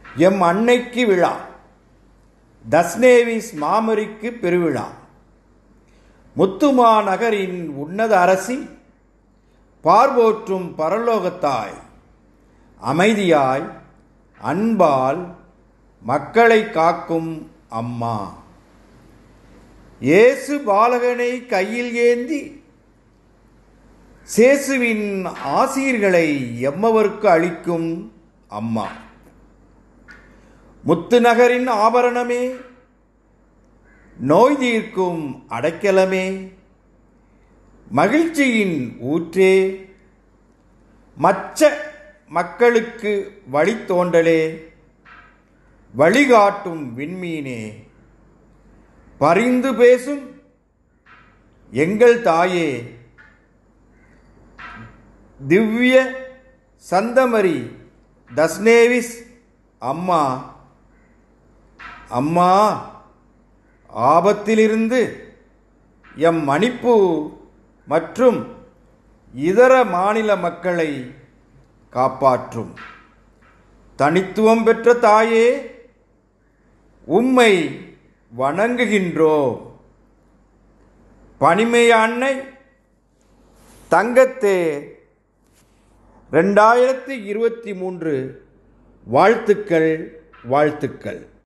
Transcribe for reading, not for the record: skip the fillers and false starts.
M அன்னைக்கு விழா, தஸ்னேவிஸ் மாமரிக்கு பெருவிழா, முத்துமா நகரின் உன்னத அரசி, பார்போற்றும் பரலோகத்தாய், அமைதியாய் அன்பால் மக்களை காக்கும் அம்மா, இயேசு பாலகனை கையில் ஏந்தி சேசுவின் ஆசீர்களை எம்மவர்க்கு அளிக்கும் அம்மா, முத்து நகரின் ஆபரணமே, நோய் தீர்க்கும் அடைக்கலமே, மகிழ்ச்சியின் ஊற்றே, மற்ற மக்களுக்கு வழித்தோன்றலே, வழிகாட்டும் விண்மீனே, பரிந்து பேசும் எங்கள் தாயே, திவ்ய சந்தமரி தஸ்னேவிஸ் அம்மா, அம்மா ஆபத்திலிருந்து எம் மணிப்பூர் மற்றும் இதர மாநில மக்களை காப்பாற்றும் தனித்துவம் பெற்ற தாயே, உம்மை வணங்குகின்றோம். பனிமை அன்னை தங்கத்தே 2023 வாழ்த்துக்கள் வாழ்த்துக்கள்.